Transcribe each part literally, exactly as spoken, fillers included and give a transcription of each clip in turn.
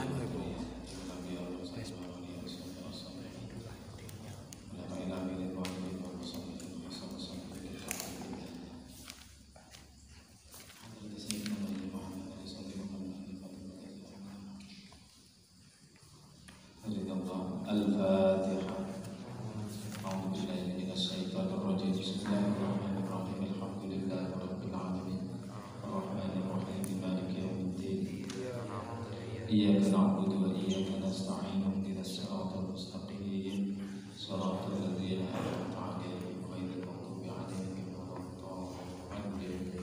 Al-Fatihah. A'udzu billahi minasyaitonir rajim. Bismillahirrahmanirrahim. Alhamdulillahi rabbil alamin. Arrahmanir rahim. Maliki yaumiddin. Iyyaka na'budu wa iyyaka nasta'in. Ihdinas siratal mustaqim. Shiratal ladzina an'amta 'alaihim ghairil maghdubi 'alaihim waladdallin.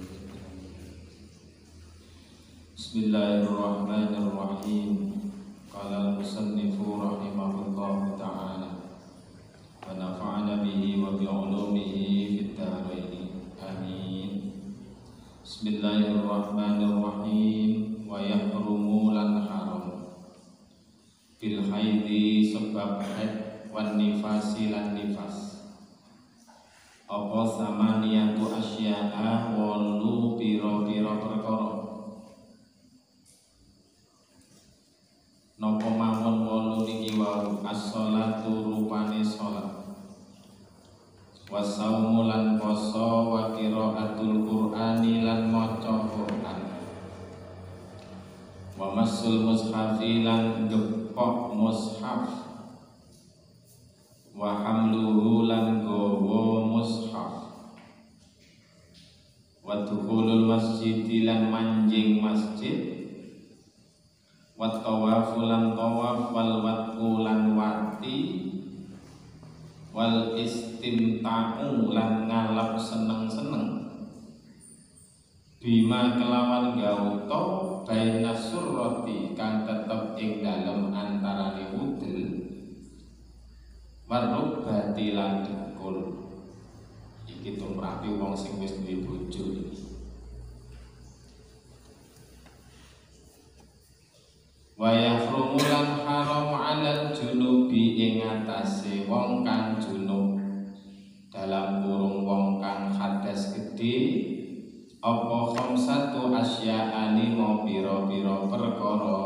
Bismillahirrahmanirrahim. Qala al-musannifu rahimahullahu ta'ala wa nafa'ana bihi wa bi'ulumihi fid dharain. Amin. Bismillahirrahmanirrahim. Wa yahrumu lan haram bil haidi sebab haid wan nifasi lan nifas apa samaniyatu asya'a walu pira-pira perkara napa mawon wolu niki wau as-sholatu rupane salat wasaumu lan poso wa qiraatul qur'ani lan maca Qur'an wa masul mushafi lan gepok mushaf wa hamluhu lan gowo mushaf wa dukhulul masjid lan manjing masjid wat tawafu lan tawaf wal watku lan wati wal istimta'u lan ngalap seneng-seneng bima kelawan gauto baina surrati kang tetep ing dalem antarane udel warubati lan dengkul. Iki tumrapi wong sing wis duwe bojo iki. Wa yahrumu lan haram 'alal junubi ing atase wong kang junub dalam kurung wong kang hadas gedhe apa khamsatu asya'ani mau pira-pira perkara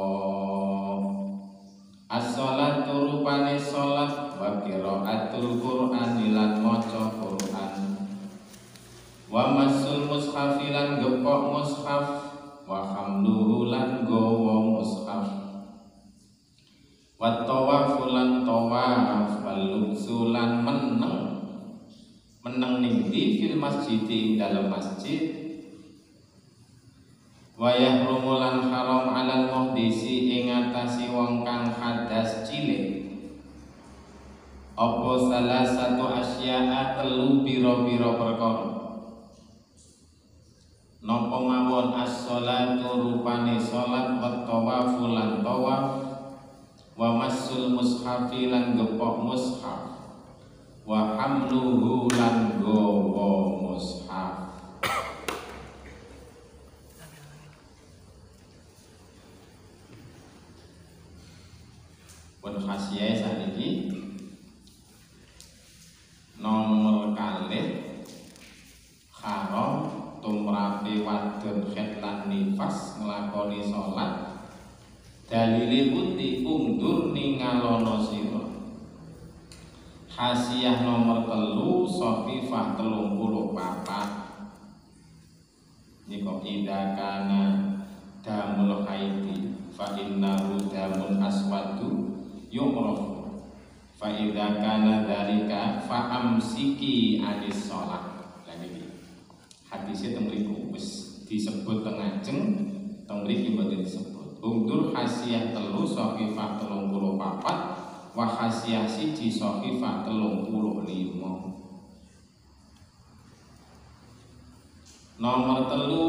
as-sholatu rupane salat wa qiraatul qur'ani lan maca Qur'an wa masul mushafi lan gepok mushaf wa hamluhu lan gowo mushaf wa tawafu lan tawaf wal lubsu lan meneng meneng ning fil masjid ing dalam masjid wa yahrumu lan haram 'alal muhdisi ing atase wong kang hadas cilik apa salah satu asya'a telu pira-pira perkara napa mawon as-sholatu rupane salat wa tawafu lan tawaf wa masul mushafi lan gepok mushaf wa hamluhu lan gowo mushaf. Pun khasiyah saniki nomor kalih haram tumrape wadon haid lan nifas nglakoni salat dalile putih undur ningalono sira. Hasiyah nomor telu Sofifah telung puluh papat niko ida kana damul haidi fa innahu damun aswadu yu'raf fa idza kana dzalika fa amsiki anis shalah. Hadisnya teng mriku wis disebut teng ajeng, teng mriki mboten disebut. Ungdur hasiyah telu Sofifah telung puluh papat wa hasiyah siji Sofifah telung puluh lima. Nomor telu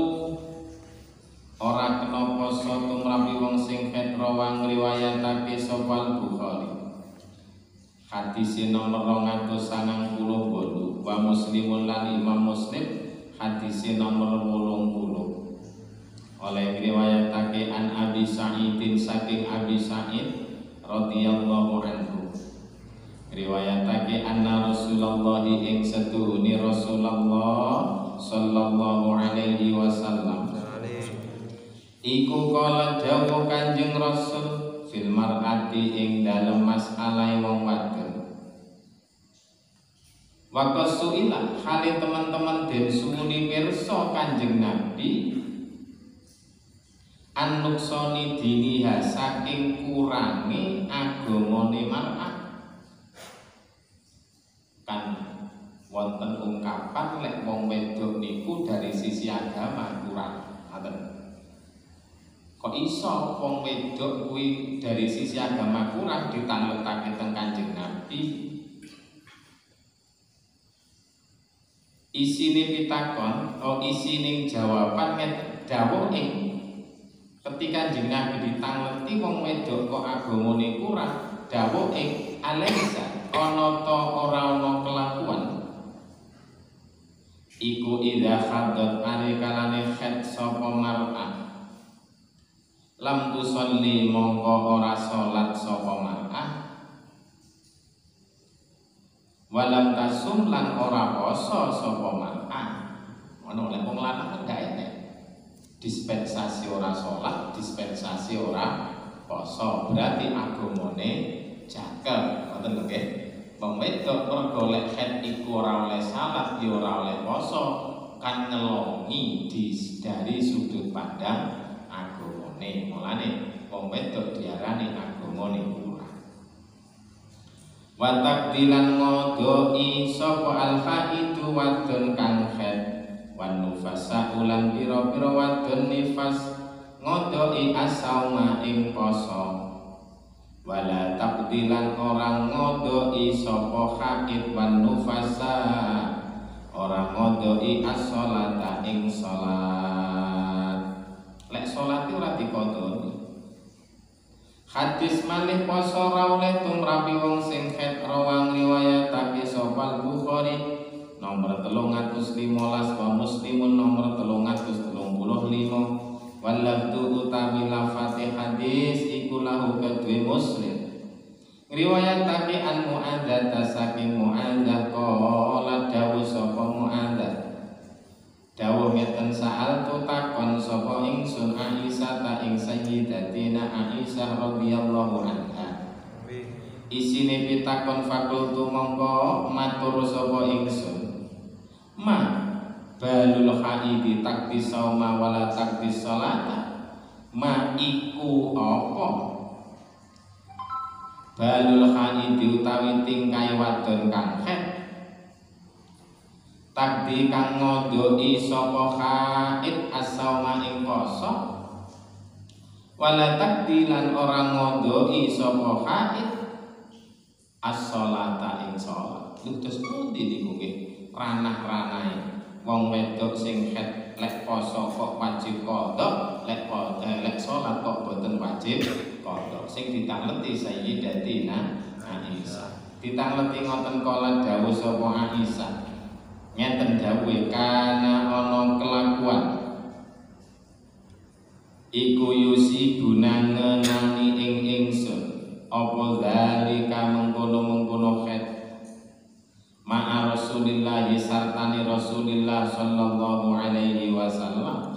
ora kena poso tumrapi wong sing haid rawang riwayatake sapa Bukhari. Hadis nomor dua ratus sembilan puluh delapan wa Muslimun lan Imam Muslim hadis nomor wolong puluh oleh riwayatake an Abi Sa'idin saking Abi Sa'id radhiyallahu anhu riwayatake anna Rasulullah ing setuhune Rasulullah sallallahu alaihi wasallam Iku kala dawuh Kanjeng Rasul fil mar'ati ing dalem masalah wong wadon. Wa suila hale teman-teman den suwuni pirsa Kanjeng Nabi anuksoni diniha saking kurangi agamane mar'ah. Kan wonten ungkapan lek wong wedok niku dari sisi agama kurang, ngoten. Kok iso wong wedok kuwi dari sisi agama kurang ditangletake teng Kanjeng Nabi? Isine pitakon, oh isine jawaban ket dawuh ing ketika Kanjeng Nabi ditangleti wong wedok kok agamane kurang, dawuh ing alaisa ana ta ora ana kelakuan iku idza hadat ari kalane khat sapa mar'ah lam tusolli mongko ora salat sapa mar'ah walam tasum lan ora poso sapa mar'ah. Ono lek wong lanang kan gak enek dispensasi ora salat, dispensasi ora poso, berarti agamane jakel, ngoten lho nggih. Wong wedok mergo lek khat iku ora oleh salat, ya ora oleh poso, kan ngelongi di dari sudut pandang agamane. Mulane wong wedok diarani agamane kurang. Wa takdilan ngodoi sapa al-faidu wadon kang khat wan nufasa ulan pira-pira wadon nifas ngodoi asauma ing poso. Wala takdilan orang ngodoi sapa haid wan nufasa orang ngodoi as-sholata ing sholat. Lek sholat ora dikodoni. Hadis malih poso ra oleh tumrapi wong sing khat rawang riwayatake sapa Bukhari nomor telung atus limolas wa Muslimun nomor telung atus telung puluh lima. Walafdu utawi lafate hadis iku lahu kedue Muslim riwayatake an Mu'adzah saking Mu'adzah qala dawuh sapa Mu'adzah dawuh ngeten saal tu takon sapa ingsun Aisyah ta ing sayyidatina Aisyah radhiyallahu anha isine pitakon fakultu mongko matur sapa ingsun ma balul haidi takdi sauma wala takdi sholata ma iku apa balul haidi utawi tingkai wadon kang khat takdi kang ngodoi sapa haid as-sauma ing poso wala takdi lan ora ngodoi sapa haid as-sholata ing sholat. Terus pundi niku nggih ranah-ranahe wong wedok sing khat lek poso kok wajib qadha, lek eh, lek salat kok boten wajib qadha. Sing ditangleti Sayyidatina Aisyah. Ditangleti ngoten kala dawuh sapa Aisyah. Ngeten dawuhe kana ana kelakuan iku yusi guna ngenani ing ingsun apa zalika mengkono-mengkono khat ma'a Rasulillah sartani Rasulillah sallallahu alaihi wasallam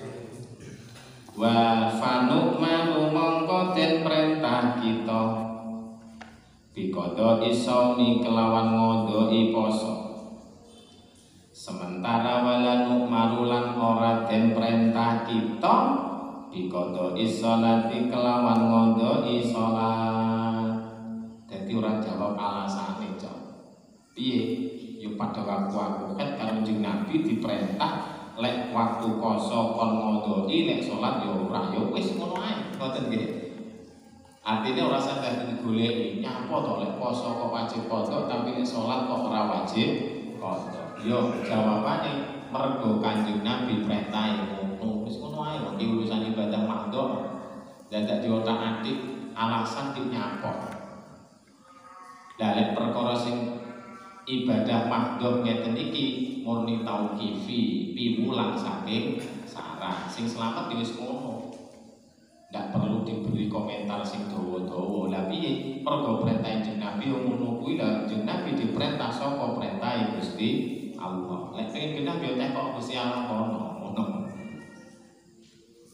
wa fanu malu mongko den perintah kita bikodo isauni kelawan ngodoi poso sementara wala nu'marulan ora den perintah kita bikodo isolati kelawan ngodoi sholat. Jadi orang jawab alasane cok piye yo pada waktu aku kan karo Kanjeng Nabi diperintah lek waktu poso kon ngodoi lek salat yo ora yo wis ngono ae ngoten nggih. Artine ora sampe digoleki nyapa to lek poso kok wajib qadha tapi nek salat kok ora wajib qadha. Yo jawabane mergo Kanjeng Nabi perintahe ngono wis ngono ae iki urusan ibadah makdo dadak diotak-atik alasan dik nyapa. Lah lek perkara sing ibadah makdoh ngeten iki murni tauqifi piwulang saking sarah sing selamat wis ngono ndak perlu diberi komentar sing dawa-dawa. Lah piye mergo perintah Kanjeng Nabi ngono kuwi lah Kanjeng Nabi diperintah saka perintah Gusti Allah. Lek pengen pindah yo teh kok Gusti Allah kono ngono.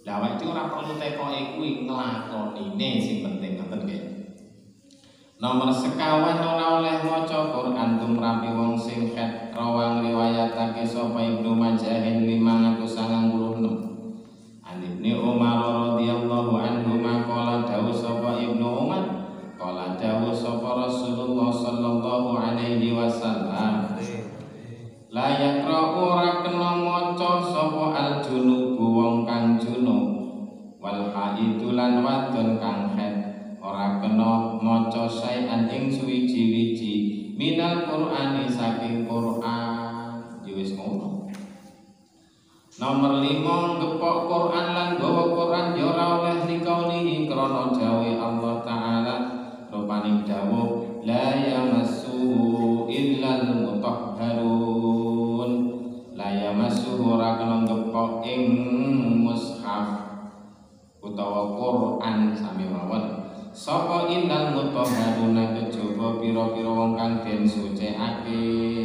Lah awake dhewe ora perlu tekoke kuwi nglakonine sing penting ngoten nggih. Nomor sekawan ora oleh maca Quran tumrapi wong sing khet rawang riwayatake sapa Ibnu Majah lima ratus sembilan puluh enam. An Ibnu Umar radhiyallahu anhu maqala dawuh sapa Ibnu Umar qala dawuh sapa Rasulullah sallallahu alaihi wasallam la yaqra'u ora kena maca sapa al-junub wong kang junub wal haidu lan wadon kang khet ora kena maca sayan ing suwiji-wiji minal Qur'ani saking Qur'an. Ya wis ngono. Nomor lima ngepok Qur'an lan gawa Qur'an ya ora oleh dikaunihi krana dawe Allah taala rupane dawuh la yamassuhu illal mutahharun. La yamassuhu ora kena ngepok ing mushaf utawa Qur'an sami mawon sapa innal mutahharuna kejaba pira-pira wong kang den sucikake.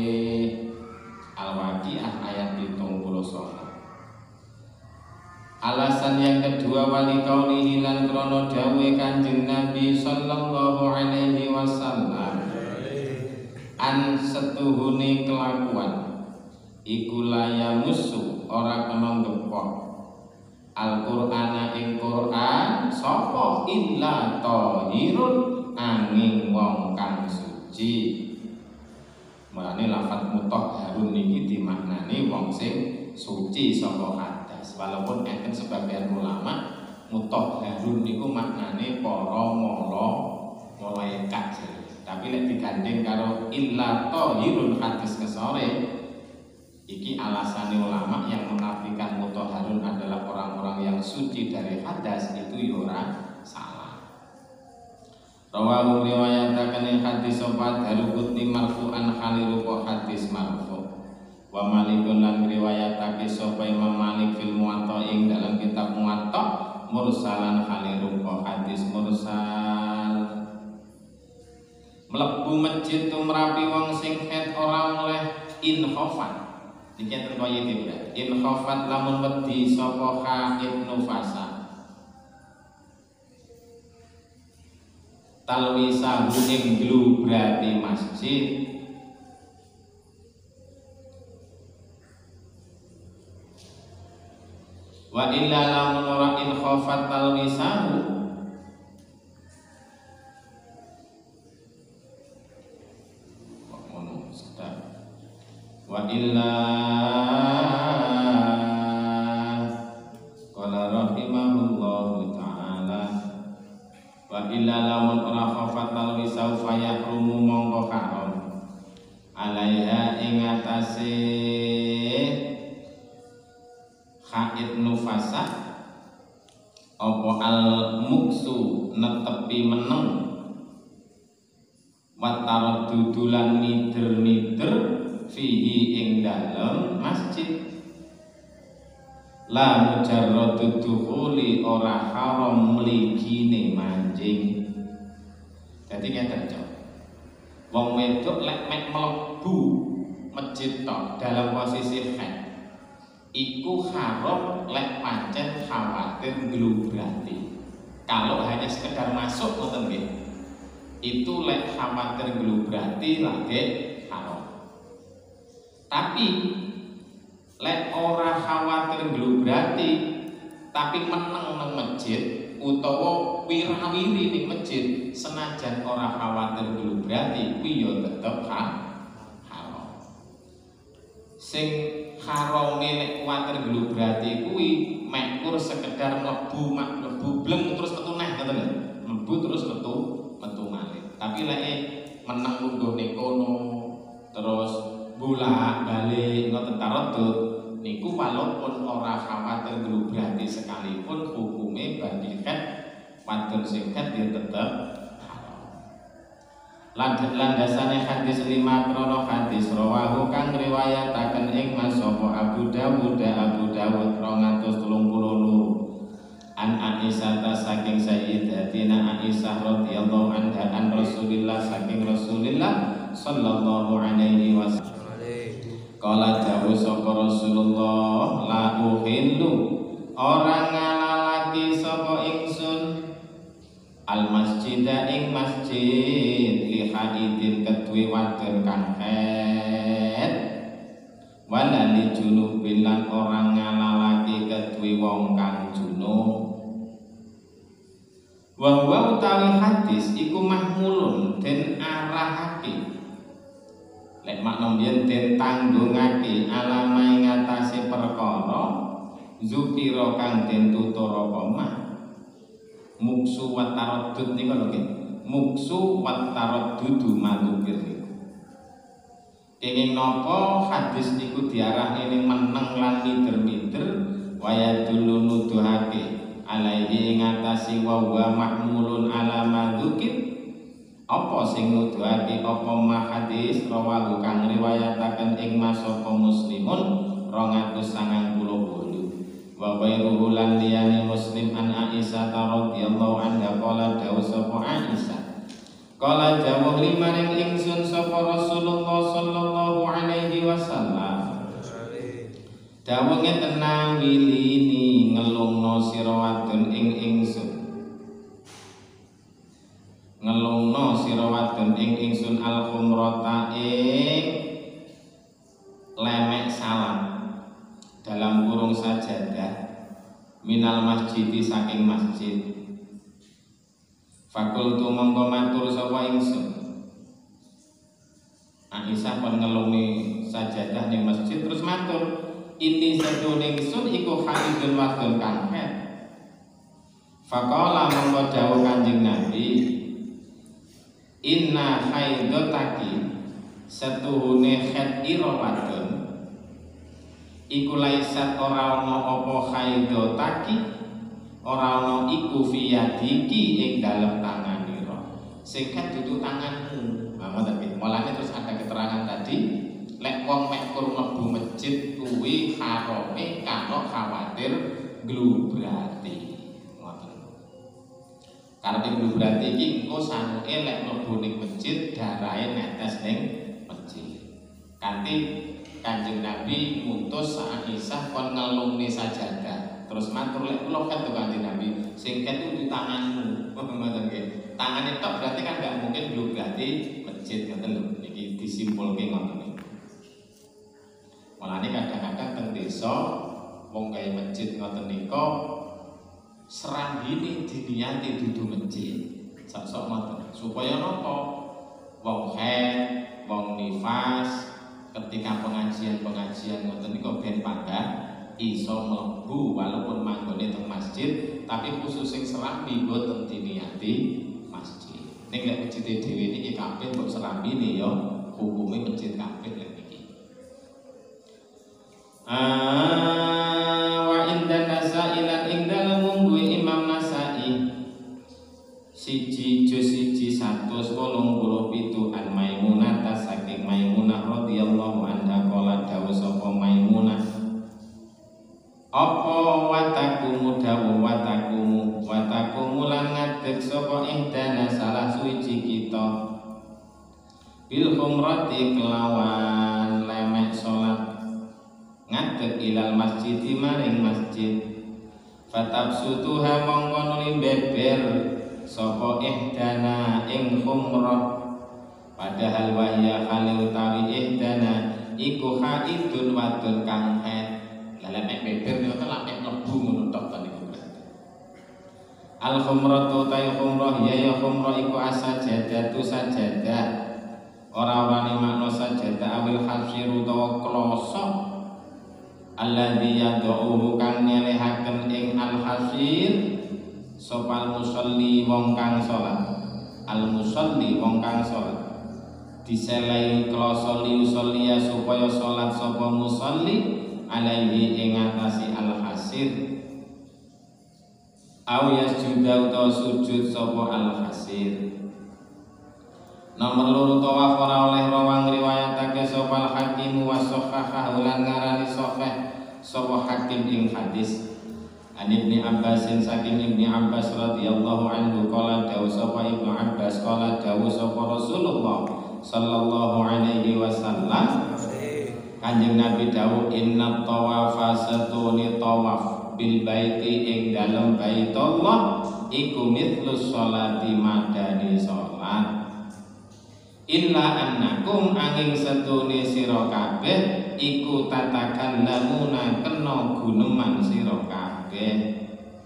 Al-Waqiah ayat pitung puluh sanga. Alasan yang kedua wali kaunihi lan krana dawuhe Kanjeng Nabi sallallahu alaihi wasallam an setuhune kelakuan iku layamusu ora kena ngepok Al-Qur'ana ing Qur'an sapa illa tahirun angin wong kang suci. Mulane lafaz mutahharun niki dimaknani wong sing suci saka hadas. Walaupun enten sebagian ulama mutahharun niku maknane para mala malaikat. Tapi lek digandeng karo illa tahirun hadis kesore iki alasane ulama yang menafikan mutahharun adalah orang-orang yang suci dari hadas itu yora salah. Rawahu riwayataken hadis sapa Daruqutni marfu'an khalirupa hadis marfu'. Wa Malikun lan riwayatake sapa Imam Malik fil Muwatta ing dalam kitab Muwatta mursalan khalirupa hadis mursal. Mlebu masjid tumrapi wong sing khet ora oleh inkhofat. Iki enten kaya iki berarti in khafat lamun wedi sapa haid nufasa talwisahu ing glubrati masjid wa illa lamun ora in khafat talwisahu wa illa qala rahimahullahu ta'ala wa illa lamun ora khafat talwisau fayahrumu mongko haram alaiha ing atase haid nufasa apa al muksu netepi meneng wa taraddudulan mider-mider fihi ing dalem masjid la mujarradu dukhuli ora haram mligine manjing. Dadi ngeten cok. Wong wedok lek mek mlebu masjid tok dalam posisi haid iku haram lek pancen khawatir nglubrati. Kalau hanya sekedar masuk ngoten nggih. Itu lek khawatir nglubrati lagi haram. Tapi lek ora khawatir nglubrati tapi meneng nang masjid utawa wirawiri ning masjid senajan ora khawatir nglubrati kuwi ya tetep haram. Sing harame lek kuwatir nglubrati kuwi mekur sekedar mlebu mak mlebu bleng terus metu neh ngoten lho. Mlebu terus metu metu malih. Tapi lek meneng lungguh ning kono terus bolak balik ngoten taradud niku walaupun ora khawatir nglubrati sekalipun hukume bagi khat wadon sing khat ya tetep haram. Landasane hadis lima krono hadis rawahu kang riwayataken ing sapa Abu Dawud Abu Dawud dua ratus tiga puluh loro an Aisyah saking Sayyidatina Aisyah radhiyallahu anha an Rasulillah saking Rasulillah sallallahu alaihi wasallam Kala dawuh sapa Rasulullah la uhillu orang ngelalaki sapa ingsun al masjida ing masjid li haidin kedue wadon kang haid wala li junubin lan orang ngalalaki kedue wong kang junub. Wa huwa utawi hadis iku mahmulun den arahake lek makna yen den tanggungake alama ing atase perkara zukira kang den tutur apa mah muksu wa taraddud niku lho nggih muksu wa taraddud malukir niku kenging napa hadis niku diarahne ning meneng lan mider-mider waya dulu nuduhake alaihi ing atase wa wa mahmulun ala madzukir apa sing nuduhake apa ma hadis rawahu kang riwayataken ing masapa muslimun rong atus sangang puluh wolu wa ghairuhu lan liyane muslim an Aisyah radhiyallahu anha qala dawuh sapa Aisyah qala dawuh limaring ingsun sapa Rasulullah sallallahu alaihi wasallam dawuh ngeten nawilini ngelungno sira wadon ing ingsun ngelungno sira wadon ing ingsun al khumrata ing lemek salam dalam kurung sajadah minal masjidi saking masjid fakultu mongko matur sapa ingsun Aisyah pun ngelungi sajadah ning masjid terus matur ini sedune ingsun iku haidun wadon kang haid. Faqala mongko dawuh Kanjeng Nabi, inna haidotaki setuhune haid ira wadon iku laisat ora ana apa haidotaki ora ana iku fiyadiki ing dalem tangan ira. Sing haid dudu tanganmu. Mama tadi mulane terus ada keterangan tadi lek wong mek kur mlebu masjid kuwi harame karo khawatir glubrati ngoten. Karepe glubrati iki engko sanuke lek mlebu ning masjid darahe netes ning masjid. Kanthi Kanjeng Nabi ngutus Aisyah kon ngelungni sajadah. Terus matur lek kula kan to Kanjeng Nabi, sing ket itu di tanganmu. Ngoten nggih. Tangane tok berarti kan gak mungkin glubrati masjid ngoten lho. Iki disimpulke ngoten. Mulane kadang-kadang teng desa wong gawe masjid ngoten nika serambine diniati dudu masjid. Sak-sok ngoten. Supaya napa? Wong haid, wong nifas ketika pengajian-pengajian ngoten nika ben panggah iso mlebu walaupun manggone teng masjid tapi khusus sing serambi boten diniati masjid. Ning lek masjid dhewe niki kabeh mbok serambine ya hukume masjid kabeh lek niki. Ah, wa inda Nasa'i lan ing dalem mungguhe Imam Nasa'i siji juz siji satus wolung puluh pitu an Maimunah saking Maimunah radhiyallahu anha qala dawuh sapa Maimunah apa watakumu dawuh watakumu watakumu lan ngadeg sapa ihdana salah suci kita bil khumrati kelawan lemek salat ngadeg ilal masjid maring masjid fatabsutuha mongko nuli beber sapa ihdana ing khumrah padahal wahya khalil tawi ihdana iku haidun wadon kang haid lha mek beber niku lek mlebu ngono tok ta niku berarti al khumratu ta khumrah ya ya khumrah iku asajadatu sajadah ora-orane makna sajadah awil hasiru utawa klosok alladzi yad'uhu kang nyelehaken ing al-hasir sopal musolli wong kang salat al musolli wong kang salat diselai kloso liusolliya supaya salat sapa musolli alaihi ing atase al-hasir aw yasjuda utawa sujud sapa al-hasir. Nomor loro tawaf ora oleh rawang riwayatake sapa al-hakim wa sahhaha lan ngarani sahih sapa hakim ing hadis an Ibnu Abbas saking Ibnu Abbas radhiyallahu anhu qala dawu sapa Ibnu Abbas qala dawu sapa Rasulullah sallallahu alaihi wasallam Kanjeng Nabi dawu inna tawafa satuni tawaf bil baiti ing dalem Baitullah iku mithlus sholati madani sholat. Illa annakum angin setune sira kabeh iku tatakan lamuna kena guneman sira kabeh.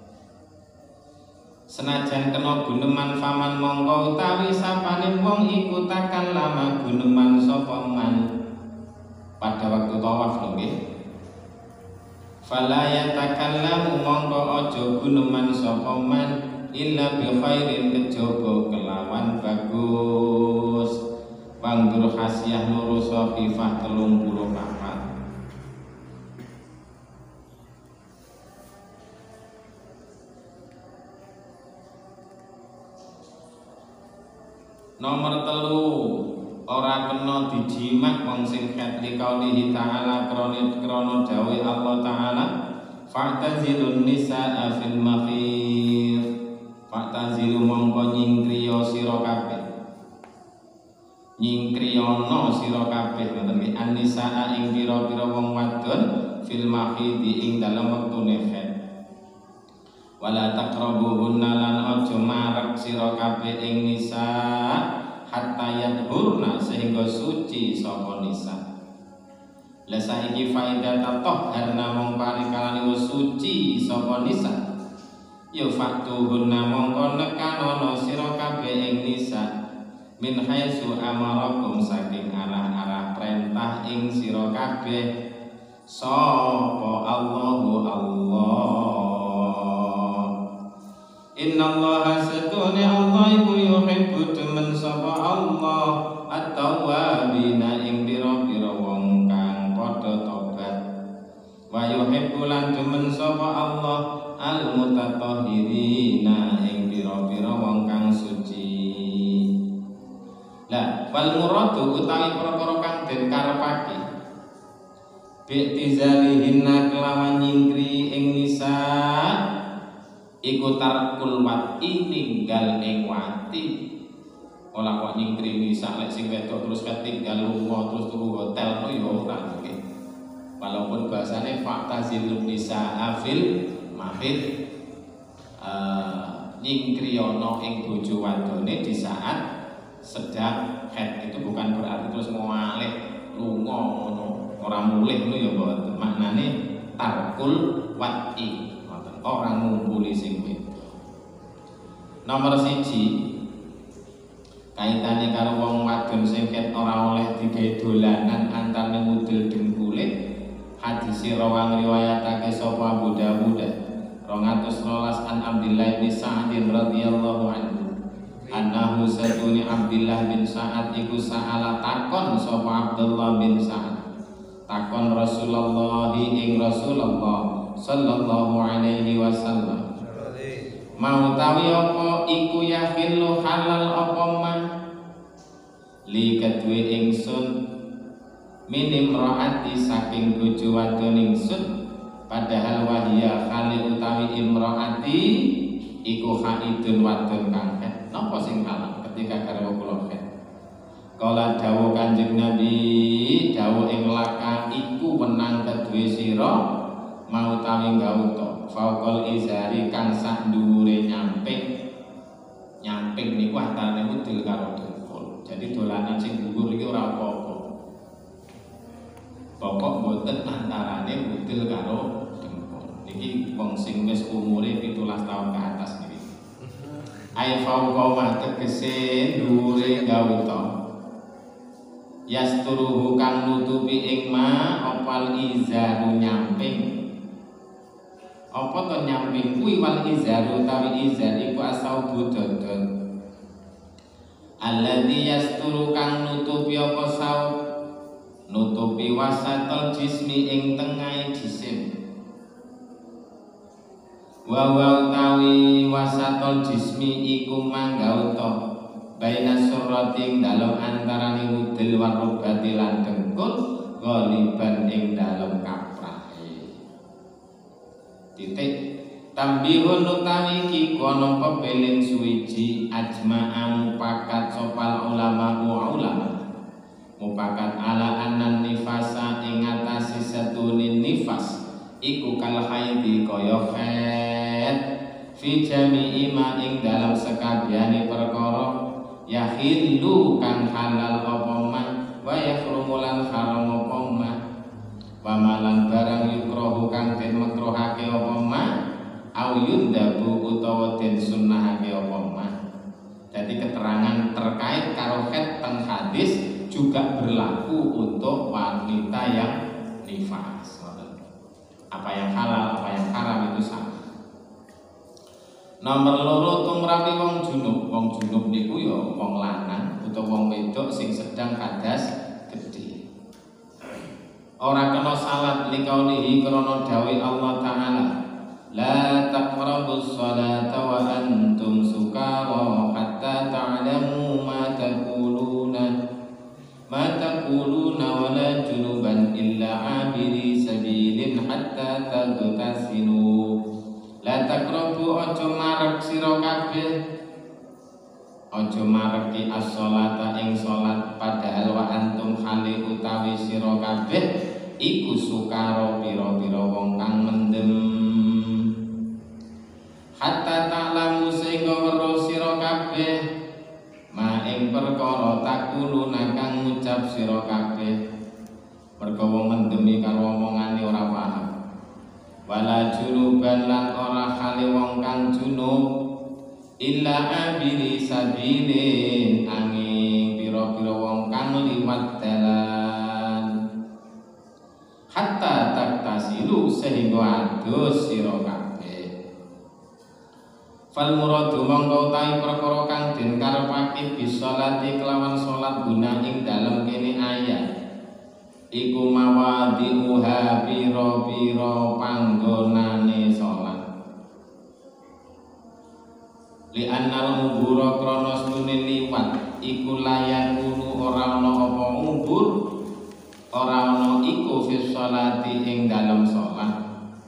Senajan kena guneman faman mongko utawi sapane wong iku takan lama guneman sapa man pada waktu tawaf lho nggih. Fala yatakallamu mongko aja guneman sapa man illa bi khairin kejaba kelawan bagus. Bangdur Hasyiah Nurul Sofifah telung puluh papat. Nomor telu, ora kena dijimak wong sing khat liqaulihi ta'ala krana krana dawuh Allah Ta'ala fa'tazilun nisaa fil makhir. Fa'tazilu mongko nyingkriya sira kabeh. Nyingkriyana sira kabeh ngoten iki an-nisaa ing pira-pira wong wadon fil mahidi ing dalem wektune haid. Wala taqrabuhunna lan aja marek sira kabeh ing nisa hatta yadhurna sehingga suci sapa nisa. La saiki faedah tatahharna mong parikalane wis suci sapa nisa. Ya faktuhunna mongko nekanono sira kabeh ing nisa min haitsu amarakum saking arah-arah perintah ing sira kabeh sapa Allahu Allah. Innallaha satune Allah iku yuhibbu demen sapa Allah at-tawwabina ing pira-pira wong kang padha tobat. Wa yuhibbu lan demen sapa Allah al-mutatahhirina ing pira-pira wong kang suci. Lah, wal muradu utawi perkara kang den karepake bi'tizalihinna kelawan nyingkri ing nisa iku tarkul wati tinggal ing wati. Ora kok nyingkri nisa lek sing wedok terus ketinggal lunga terus turu hotel to ya ora nggih. Walaupun bahasane fa'tazilun nisa afil mahid uh, nyingkriyana ing bojo wadone di saat sedang haid. Itu bukan berarti terus mau ngalih lunga ngono ora mulih ngono ya mboten. Maknane tarkul wati orang ngumpuli sing wedok. Nomor siji kaitane karo wong wadon sing ket ora oleh digawe dolanan antane mudel dengkule. Hadis rawang riwayatake sapa Abu Dawud dua ratus dua belas an Abdillah bin Sa'ad radhiyallahu anhu annahu satuni Abdillah bin Sa'ad iku sa'ala takon sapa Abdullah bin Sa'ad takon Rasulullah ing Rasulullah sallallahu alaihi wasallam mau tawi apa iku yahillu halal apa man li kedue ingsun minim ro'ati saking bojo wadon ingsun padahal wahya khali utawi imro'ati iku haidun wadon kang haid. Napa sing halal ketika garwa kula haid? Kala dawuh Kanjeng Nabi dawuh ing laka iku wenang kedue sira mau tawi gauta faqal izari kang sak dhuwure nyamping. Nyamping niku antarane udel karo dengkul. Jadi dolanan sing dhuwur iki ora apa-apa. Pokok boten antarane udel karo dengkul. Niki wong sing wis umure pitulas tahun ke atas niki. Ai fauqa tegese dhuwure gauta. Yasturuhu kang nutupi ing ma opal izaru nyamping. Apa to nyamping kuwi wal izaru tawi izar iku asau budodon. Alladzi yasturu kang nutupi apa saut nutupi wasatul jismi ing tengahing jisim. Wa wa utawi wasatul jismi iku manggauta baina surrating dalem antarane udel warubati lan dengkul ghaliban ing dalem kaprahe. Titik tambihun utawi iki kono pepeling suwiji ajma'a mupakat sopal ulama wa ulama mupakat ala anan nifasa ing atase setunin nifas iku kal haidi kaya haid fi jami'i ma ing dalam sekabehane perkara yahillu kang halal apa man wa yahrumu lan haram apa man wa malan barang yukrahu kang den makruhake apa man au yundabu utawa den sunnahake apa man. Jadi keterangan terkait karo haid teng hadis juga berlaku untuk wanita yang nifas. Apa yang halal, apa yang haram itu sama. Nomor loro tumrapi wong junub. Wong junub niku ya wong lanang utawa wong wedok sing sedang hadas gedhe. Ora kena salat likaulihi krana dawuh Allah Ta'ala, la taqrabus sholata wa antum sukara hatta ta'lamu ma taquluna ma taquluna wa la junuban illa abiri sabilin hatta taghtasilu. La taqrabu aja marek sira kabeh aja mareki as-sholata ing salat padahal wa antum hale utawi sira kabeh iku sukara pira-pira wong kang mendem. Hatta ta'lamu sehingga weruh sira kabeh ma ing perkara takuluna kang ngucap sira kabeh. Merga wong mendemi karo omongane ora paham. Wala junuban lan ora hale wong kang junub illa abiri sabilin angin pira-pira wong kang liwat dalan. Hatta taktasilu sehingga adus sira kabeh. Fal muradu mongko utawi perkara kang den karepake bisolati kelawan salat guna ing dalem kene ayat iku mawadi'uha pira-pira panggonane salat. Li annal ubura krana stune liwat iku layakunu ora ana apa ubur ora ana iku fi sholati ing dalem salat.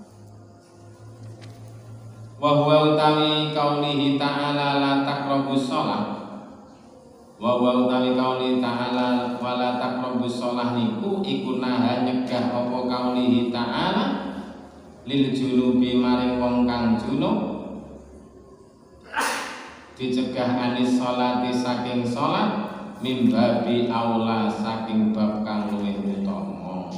Wa huwa utawi qaulihi ta'ala la taqrabus shalah. Wa huwa utawi qaulihi ta'ala wa la taqrabus shalah niku iku naha nyegah apa qaulihi ta'ala lil junubi maring wong kang junub dicegah anis sholati saking salat mimbabi aula saking bab kang luwih utama.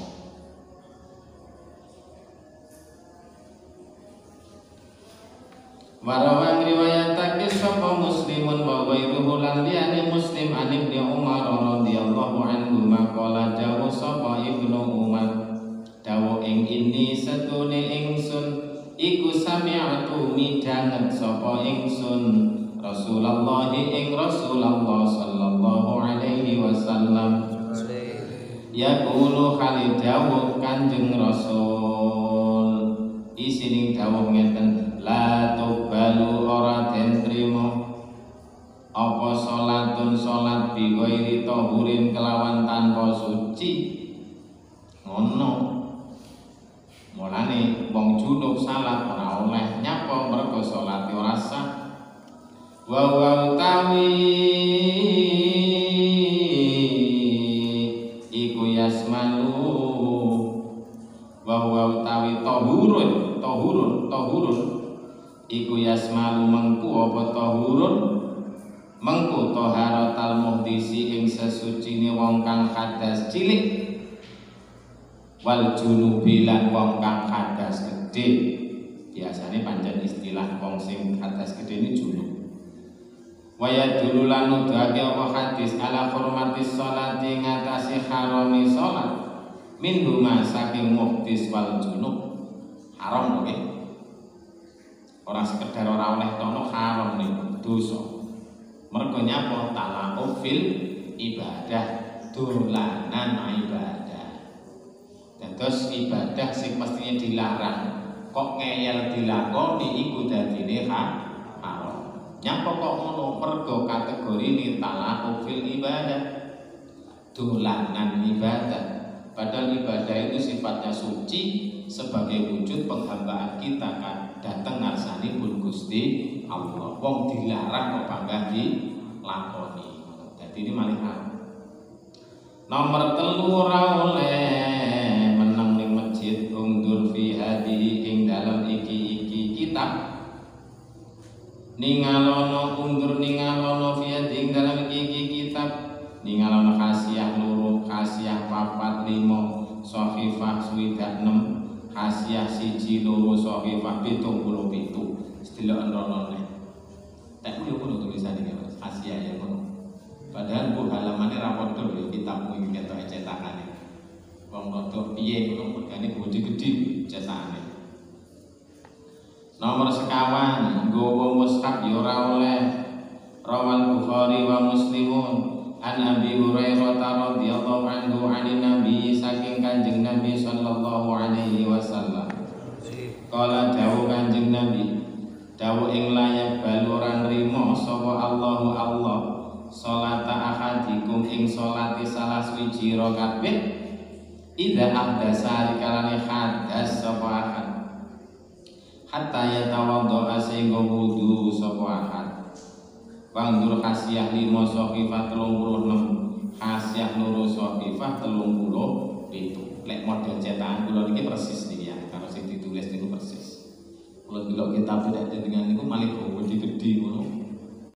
Warawan riwayatake sapa Muslimun wa ghairuhu lan liyane Muslim an Ibnu Umar radhiyallahu anhu maqala dawu sapa Ibnu Umar dawu ing ini setune ingsun iku sami'tu midanget sapa ingsun Rasulullah ing Rasulullah sallallahu alaihi wasallam yaqulu kali dawuh Kanjeng Rasul isining dawuh ngeten la tubalu ora den trima apa salatun salat bi ghairi tahurin kelawan tanpa suci ngono. Mulane wong junub salat ora oleh nyapa mergo salate ora sah. Wa wa utawi iku yasmalu wa wa utawi tahurun tahurun tahurun iku yasmalu mengku apa tahurun mengku taharatal muhdisi ing sesucine wong kang hadas cilik wal junubi lan wong kang hadas gedhe. Biasane pancen istilah wong sing hadas gedhe ini junub. Waya dulu lan nuduhake apa hadis ala hormatis sholati ngatasi harami sholat min huma saking muhdis wal junub. Haram oke. Orang sekedar ora oleh tono haram nih dosa. Mergo nyapa talaqu fil ibadah dolanan ibadah. Dados ibadah sing mestinya dilarang kok ngeyel dilakoni iku dadine haram. Nyapa kok ngono mergo kategori ini talaqu fil ibadah dolanan ibadah. Padahal ibadah itu sifatnya suci sebagai wujud penghambaan kita kan dateng ngarsani pun Gusti Allah. Wong dilarang kok panggah dilakoni. Jadi ini malih haram. Nomor telu ora oleh meneng ning masjid ungdur fi ningalono undur ningalono fiat ing dalam iki kitab ningalono khasiah loro khasiah papat limo sahifah swidak enam khasiah siji loro sahifah pitung puluh pitu istilah rono tak yo kudu tulisan iki khasiah ya kono padahal bu halamannya rapor tuh yo kitabmu iki ketok cetakane wong rodok piye ngono mergane gede-gede cetakane. Nomor sekawan gowo mushaf yo ora oleh rawal Bukhari wa Muslimun an Abi Hurairah radhiyallahu anhu anin Nabi saking Kanjeng Nabi sallallahu alaihi wasallam kala dawuh Kanjeng Nabi dawuh ing layak baluran rimo sapa Allahu Allah salata ahadikum ing salati salah suci ro kabeh idza ahdasa kalane hadas sapa ahad hatta yatawaddo sehingga wudu sapa ahad. Bangdur khasiah lima sahifah telung puluh enam khasiah loro sahifah telung puluh pitu. Lek model cetakan kula niki persis niki ya, kalau sing ditulis niku persis. Kula delok kitab tidak dengan niku malih gede-gede ngono.